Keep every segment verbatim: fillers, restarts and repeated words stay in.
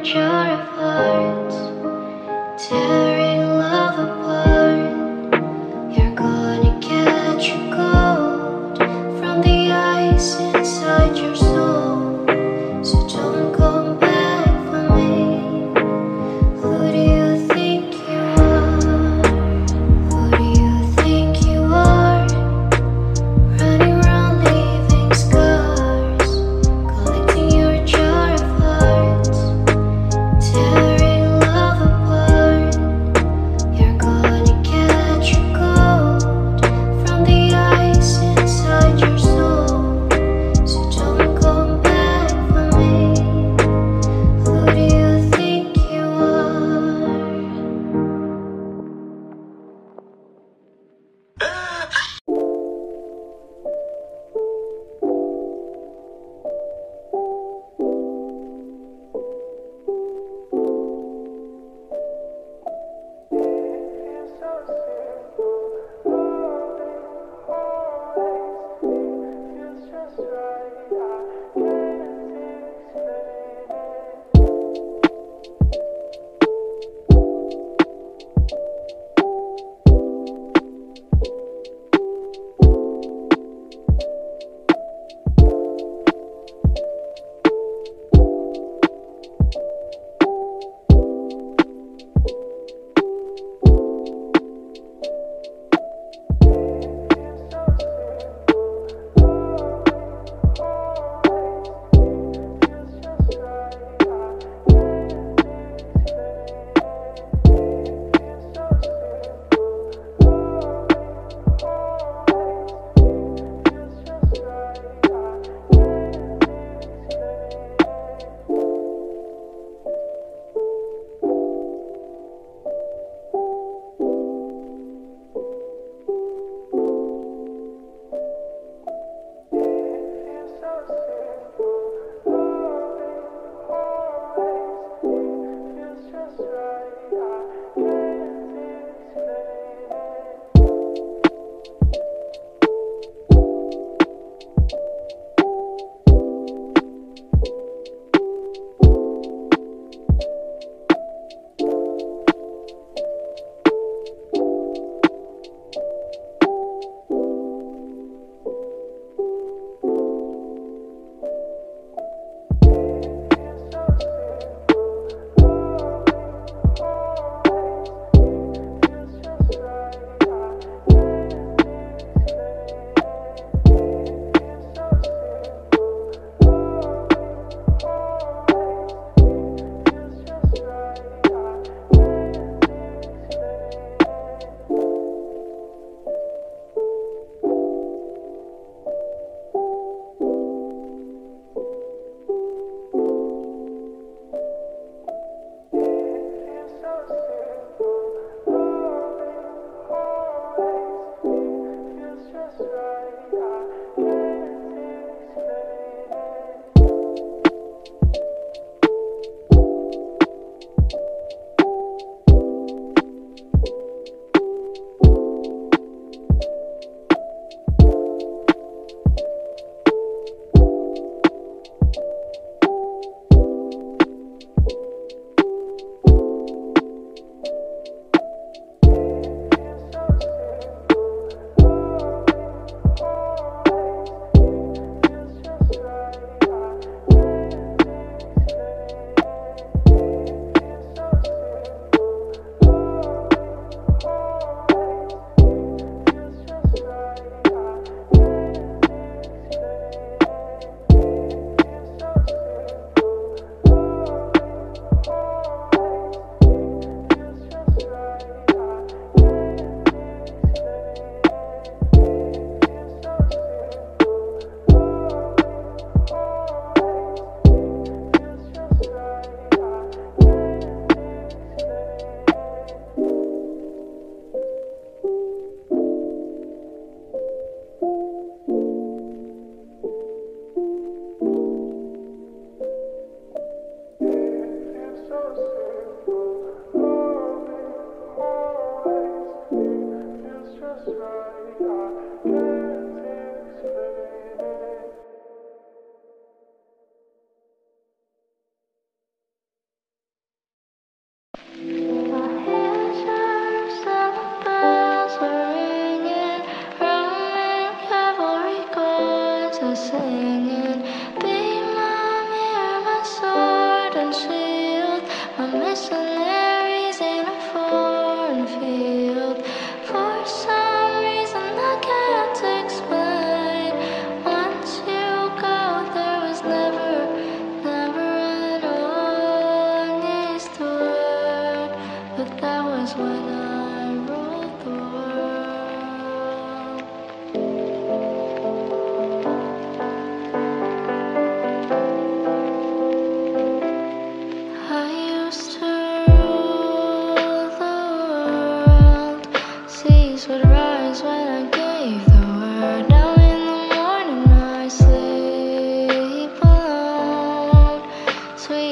jar of hearts, tearing love apart. You're gonna catch a cold from the ice inside your soul. So don't come back for me. Who do you think you are? Who do you think you are? Running around leaving scars, collecting your jar of hearts, tearing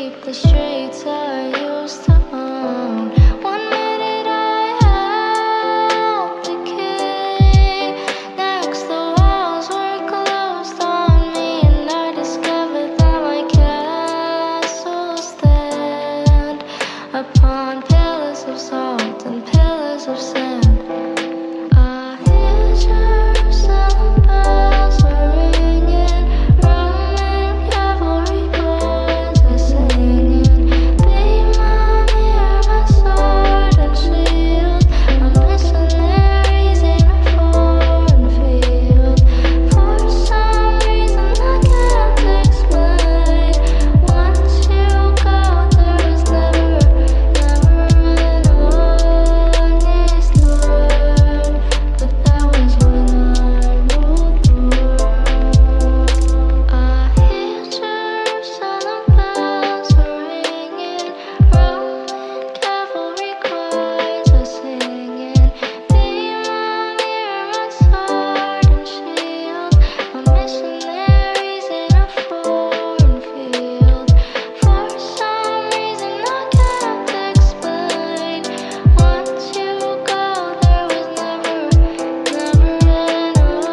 keep the streets I used to own. One minute I held the key, next the walls were closed on me, and I discovered that my castles stand upon pillars of salt and pillars of sand. I hear Jerusalem bells are ringing, Roman cavalry choirs are singing. Be my mirror, my sword and shield, my missionaries in a foreign field. For some reason I can't explain, once you go there is never, never an eastward. But that was when I ruled the world. I hear Jerusalem bells are ringing, Roman cavalry choirs are singing. Be my mirror, my sword and shield, my missionaries in a foreign field. For some reason I can't explain, once you go there was never, never an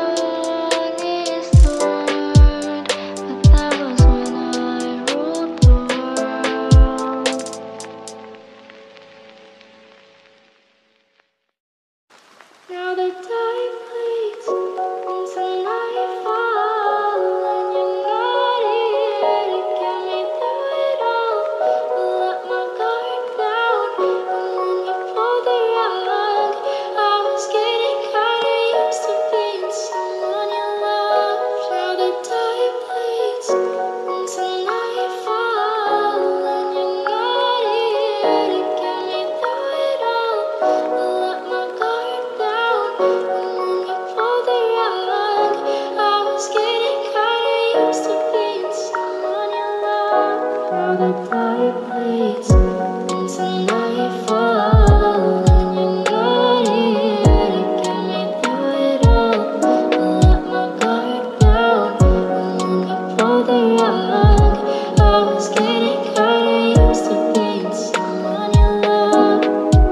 eastward. But that was when I ruled the world. Now the tide bleeds into nightfall, and you're not here to get me through it all. I let my guard down, and then you pulled the rug. I was getting kinda used to being someone you loved. Now the tide bleeds into nightfall, and you're not here to get me through it all. I let my guard down, and then you pulled the rug. I was getting kinda used to being someone you loved. Now the tide bleeds into nightfall, and you're not here to get me through it all. I let my guard down, and then you pulled the rug. I was getting kinda used to being someone you loved.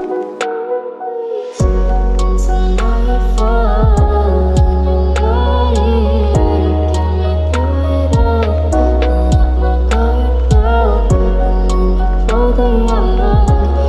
Into nightfall, and you're not here to get me through it all. I let my guard down, and then you pulled the rug.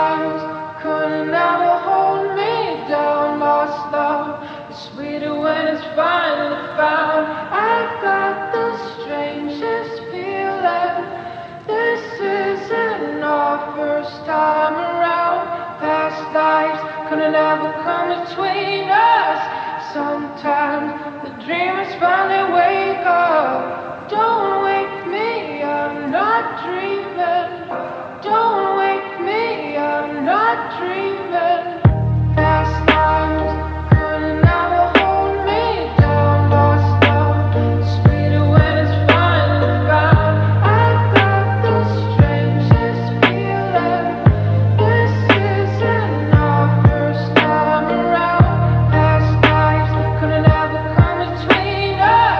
times couldn't ever hold me down. Lost love is sweeter when it's finally found. I got the strangest feeling. This isn't our first time around. Past lives couldn't ever come between us. Sometimes the dreamers finally wake up. Don't wake me, I'm not dreaming. Don't wake me, I'm not dreaming. Past lives couldn't ever hold me down. Lost love, sweeter when it's finally found. I got the strangest feeling. This isn't our first time around. Past lives couldn't ever come between us.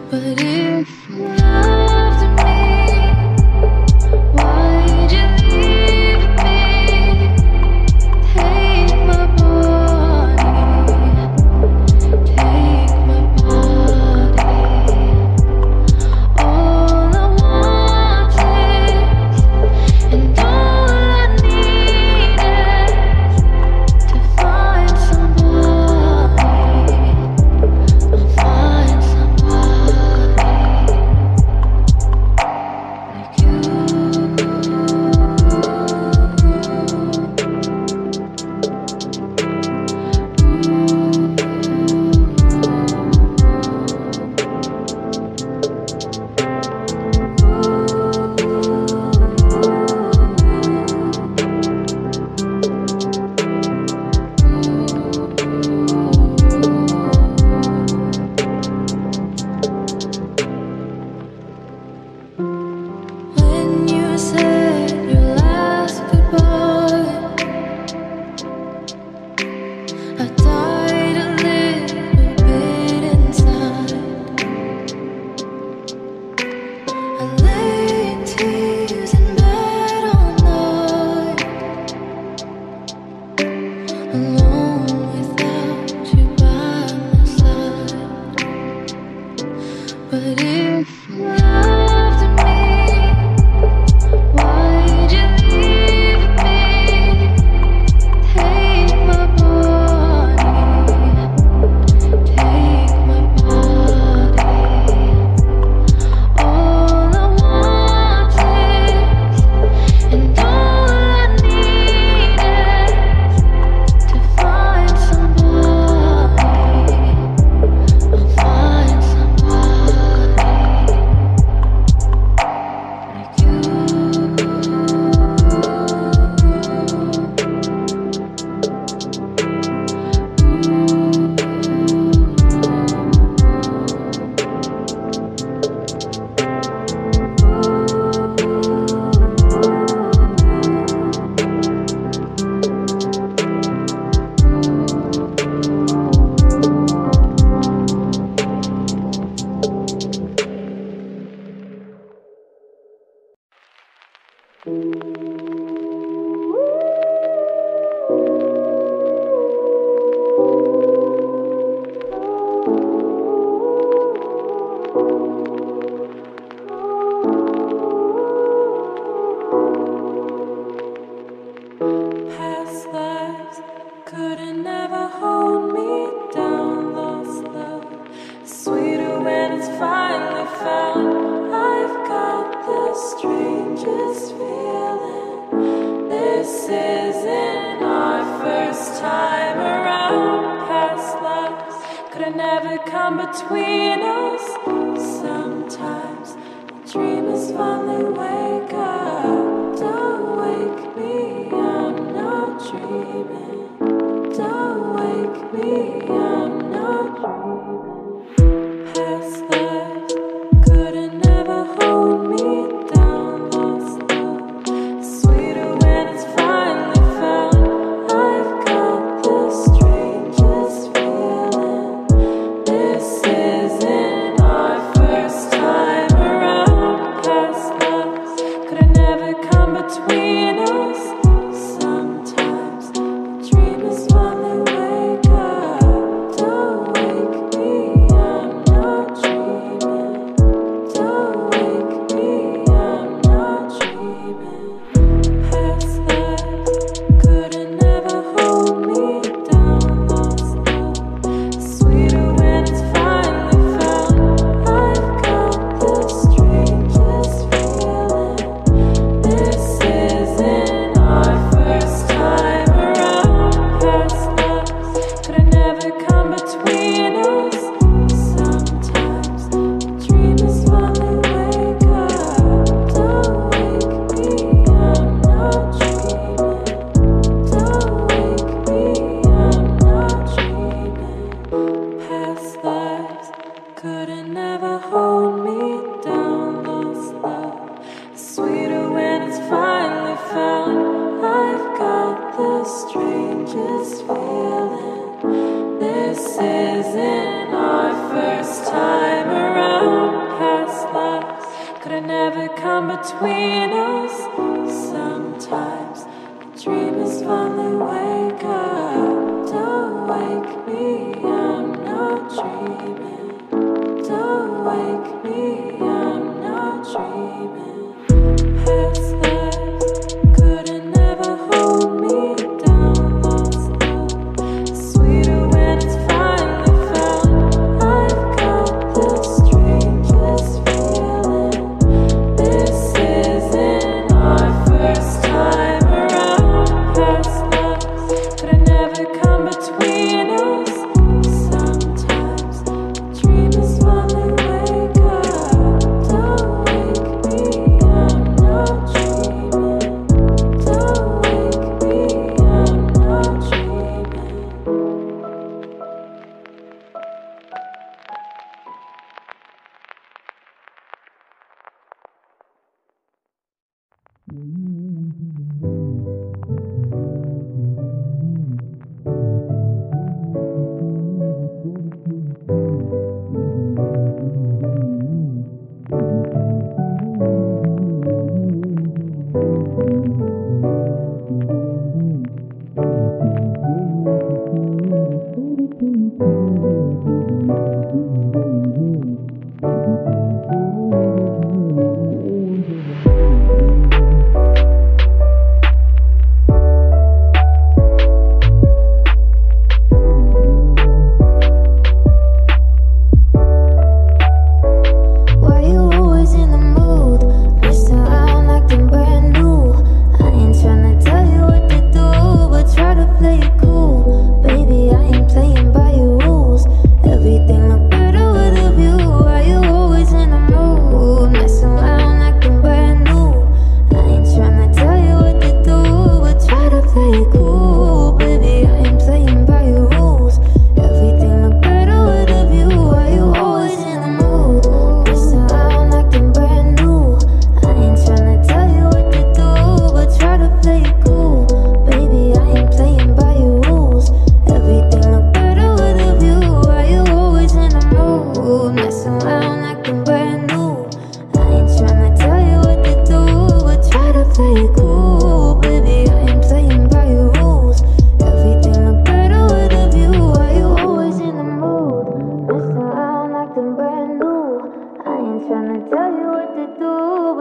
But if you loved me, why'd you leave me? Take my body, take my body. All I want is, and all I need is to find somebody. I'll find somebody like you. When you said your last goodbye, I died a little bit inside. I lay in tears in bed all night, alone without you by my side. But if you loved me, why'd you leave me? Take my body, take my body. All I want is, and all I need is to find somebody. I'll find somebody like you. Past lives couldn't ever hold me down. Lost love, sweeter when it's finally found. I've got the strangest feeling. This isn't our first time around. Past lives could never come between us. Sometimes the dreamers finally wake up. Don't wake me, I'm not dreaming. Don't wake me, I'm not dreaming. Past lives couldn't never hold me down. Lost love, sweeter when it's finally found. I've got the strangest feeling. This isn't our first time around. Past lives could never come between us. Sometimes the dreamers finally wake up. Don't wake me, I'm not dreaming. Don't wake me, I'm not dreaming. Past lives couldn't never hold me down. Lost love, sweeter when it's finally found. I've got the strangest feeling. This isn't our first time around. Past lives could never come between us. Sometimes the dreamers finally wake up. Don't wake me, I'm not dreaming. Don't wake me, I'm not dreaming. Past lives couldn't never hold me down. Lost love, sweeter when it's finally found. I've got the strangest feeling. This isn't our first time around.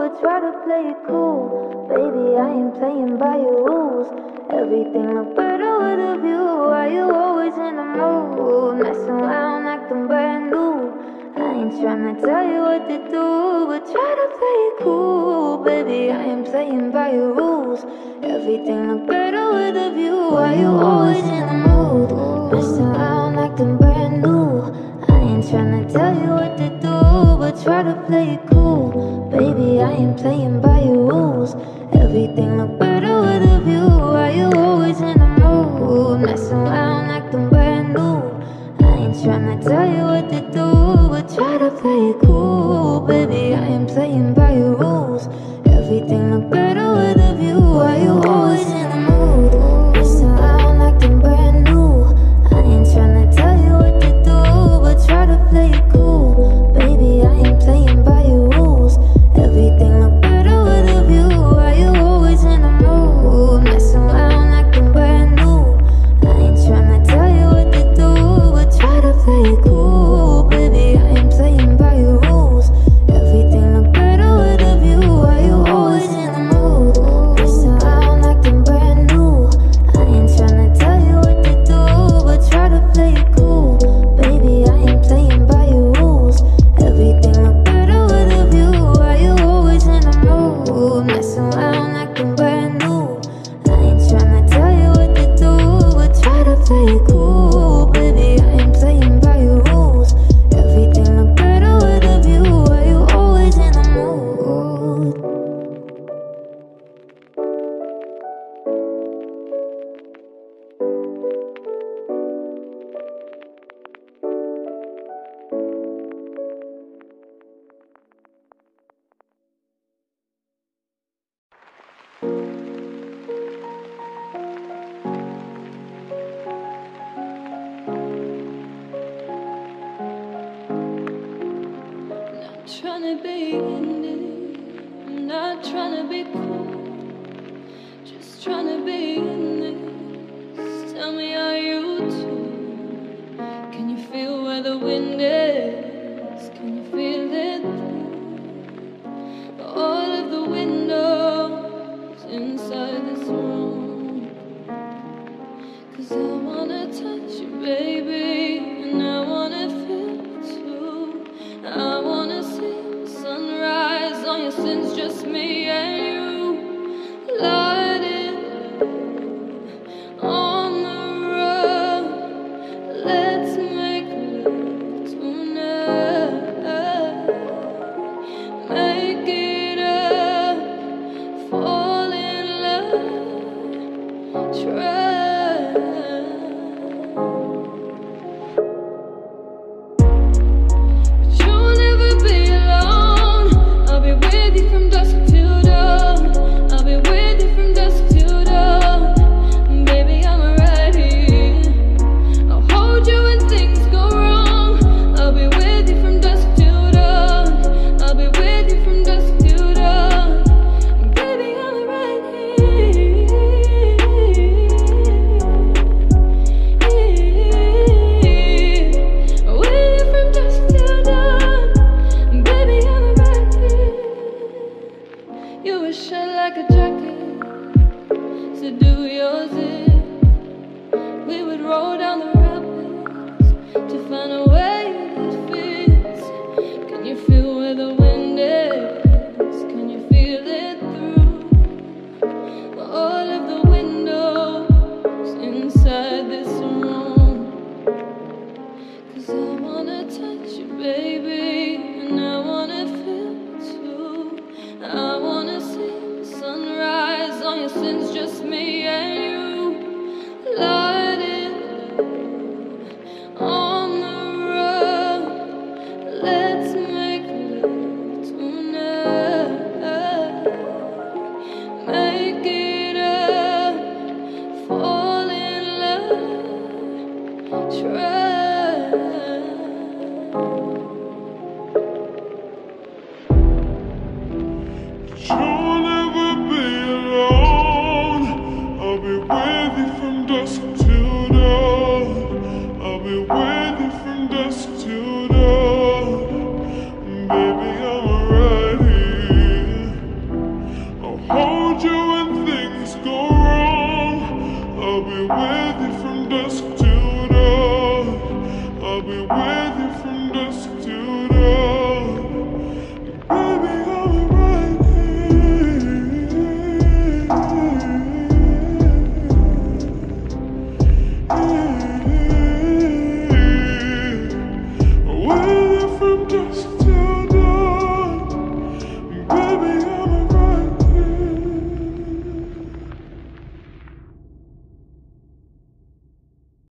but try to play it cool. Baby, I ain't playing by your rules. Everything look better with a view. Why you always in the mood? Messing around acting brand new. I ain't tryna tell you what to do, but try to play it cool. Baby, I ain't playing by your rules. Everything look better with a view. Why you always in the mood? Messing around acting brand new. I ain't tryna tell you what to do, but try to play it cool. Baby, I ain't playing by your rules. Everything look better with a view. Why you always in the mood? Messing around acting brand new. I ain't tryna tell you what to do, but try to play it cool. Baby, I ain't playing by your rules. Everything look better with a view. Why you always in the mood? Messing around acting brand new. I ain't tryna tell you what to do, but try to play it cool. Baby, I ain't playing by your rules. Everything look better with a view. Why you always in the mood? Messing around acting brand new. I ain't tryna tell you what to do, but try to play it cool. Baby, I ain't playing by your rules. Everything look better with a view. Why you always in the mood? Messing around acting brand new. I ain't tryna tell you what to do, but try to play it cool. Baby, I ain't playing by your rules. Everything look better with a view. Why you always in the mood? Messing around acting brand new. I ain't tryna tell you what to do, but try to play it cool. Baby, I ain't playing by your rules. Everything look better with a view. Why you always in the mood? Not tryna be in it, I'm not tryna be cool, just tryna be in this. Tell me, are you too? Can you feel where the wind is? Can you feel it through all of the windows inside this room? 'Cause I wanna touch you, baby, and I wanna feel it too. I wanna see the sunrise on your sins, just me and you. Lighting on the road, let's make love tonight. Make it up, fall in love, try. But you'll never be alone. I'll be with you from dusk till dawn. with you from dusk till dawn. I'll be with you from dusk till dawn.